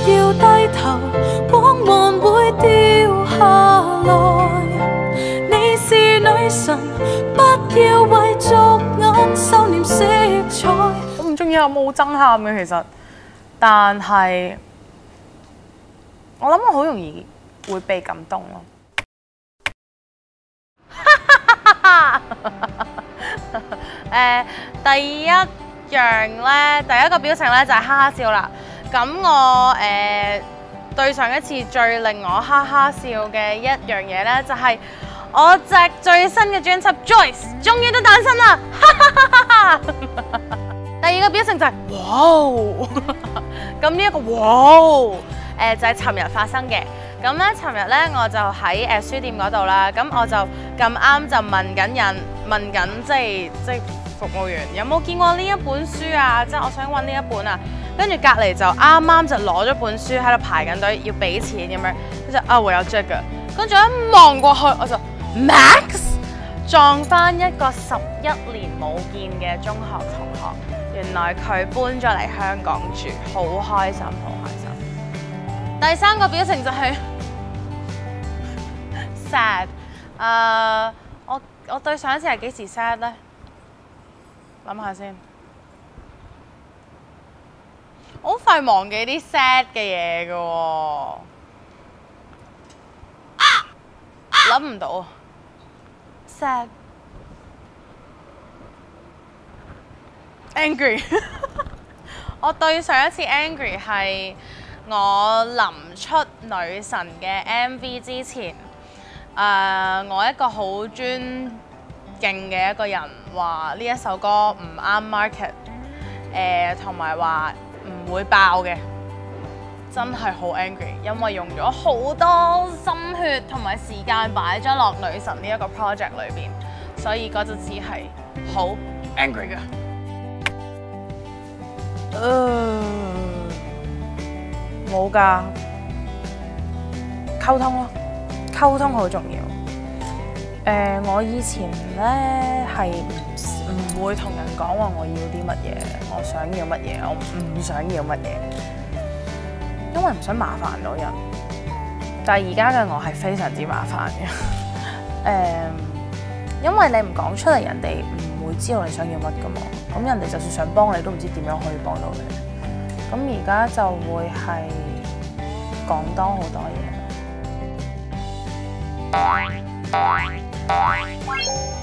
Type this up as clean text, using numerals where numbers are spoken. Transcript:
要低頭，光環會掉下來。你是女神，不要為俗眼收斂色彩。 我唔中意阿冇憎喊嘅其實，但係我諗我好容易會被感動咯。第一樣咧，第一個表情咧就係哈哈笑啦。咁我對上一次最令我哈哈笑嘅一樣嘢咧，就係我隻最新嘅專輯《Joyce》終於都誕生啦！第二個表情就係哇！咁呢一個哇就係尋日發生嘅。咁咧，尋日咧我就喺書店嗰度啦。咁我就咁啱就問緊即係服務員有冇見過呢一本書啊？即係我想揾呢一本啊。跟住隔離就啱啱就攞咗本書喺度排緊隊要俾錢咁樣。跟住啊，我有 check 㗎。跟住一望過去我就 Max 撞翻一個11年冇見嘅中學同學，原來佢搬咗嚟香港住，好開心，好開心。第三個表情就係 sad。我對上一次係幾時 sad 咧？諗下先。我好快忘記啲 sad 嘅嘢㗎喎，諗唔到。sad angry 我對上一次 angry 係我臨出女神嘅 MV 之前，我一個好尊敬嘅一個人話呢一首歌唔啱 market， 同埋話唔會爆嘅，真係好 angry， 因為用咗好多心血同埋時間擺咗落女神呢一個 project 裏邊，所以嗰陣時係好 angry 嘅。冇㗎，溝通咯，溝通好重要。我以前咧係唔會同人講話我要啲乜嘢，我想要乜嘢，我唔想要乜嘢，因為唔想麻煩到人。但係而家嘅我係非常之麻煩嘅，因為你唔講出嚟，人哋唔會知道你想要乜㗎嘛。咁人哋就算想幫你，都唔知點樣可以幫到你。咁而家就會係講多好多嘢。